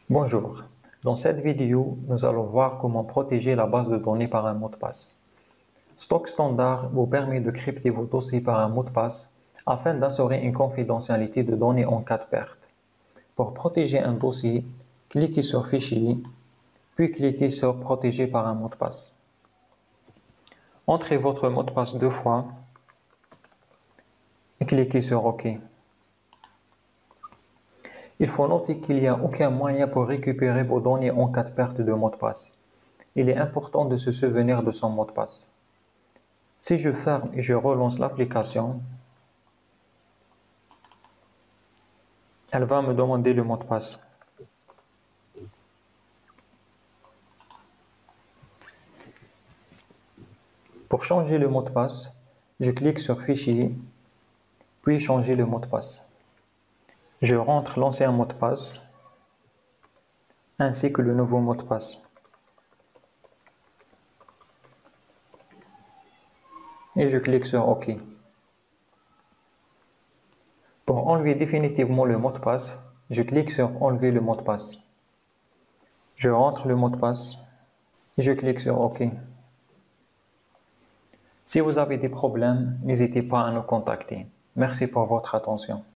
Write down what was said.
Bonjour, dans cette vidéo, nous allons voir comment protéger la base de données par un mot de passe. Stock Standard vous permet de crypter vos dossiers par un mot de passe afin d'assurer une confidentialité de données en cas de perte. Pour protéger un dossier, cliquez sur Fichier, puis cliquez sur Protéger par un mot de passe. Entrez votre mot de passe 2 fois et cliquez sur OK. Il faut noter qu'il n'y a aucun moyen pour récupérer vos données en cas de perte de mot de passe. Il est important de se souvenir de son mot de passe. Si je ferme et je relance l'application, elle va me demander le mot de passe. Pour changer le mot de passe, je clique sur Fichier, puis Changer le mot de passe. Je rentre l'ancien mot de passe ainsi que le nouveau mot de passe. Et je clique sur OK. Pour enlever définitivement le mot de passe, je clique sur Enlever le mot de passe. Je rentre le mot de passe et je clique sur OK. Si vous avez des problèmes, n'hésitez pas à nous contacter. Merci pour votre attention.